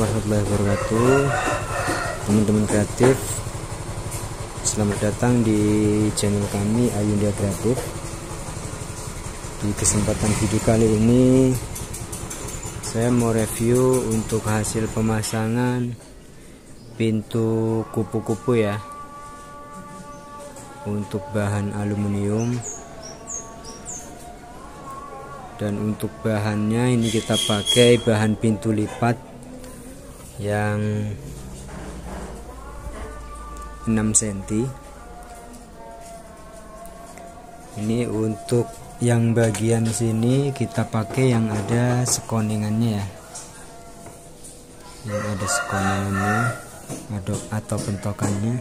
warahmatullahi wabarakatuh. Teman-teman kreatif, selamat datang di channel kami Ayunda Kreatif. Di kesempatan video kali ini saya mau review untuk hasil pemasangan pintu kupu-kupu ya, untuk bahan aluminium. Dan untuk bahannya ini kita pakai bahan pintu lipat yang 6 cm. Ini untuk yang bagian sini kita pakai yang ada sekoningannya ya, yang ada sekoningannya atau pentokannya,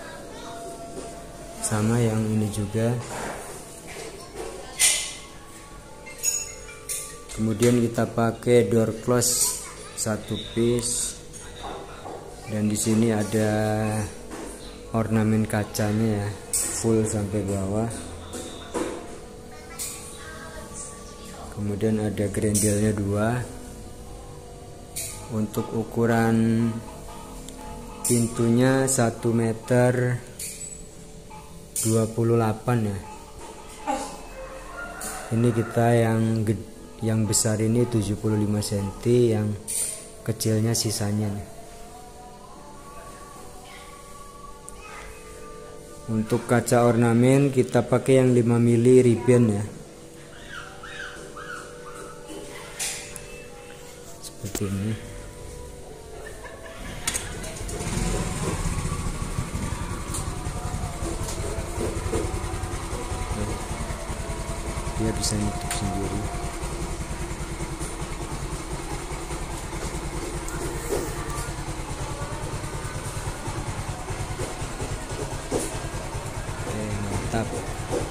sama yang ini juga. Kemudian kita pakai door close 1 piece, dan di sini ada ornamen kacanya ya, full sampai bawah. Kemudian ada grendelnya 2. Untuk ukuran pintunya 1 meter 28 ya. Ini kita yang besar ini 75 cm, yang kecilnya sisanya. Untuk kaca ornamen kita pakai yang 5 mili ribbon ya, seperti ini. Dia bisa nutup sendiri. Mantap.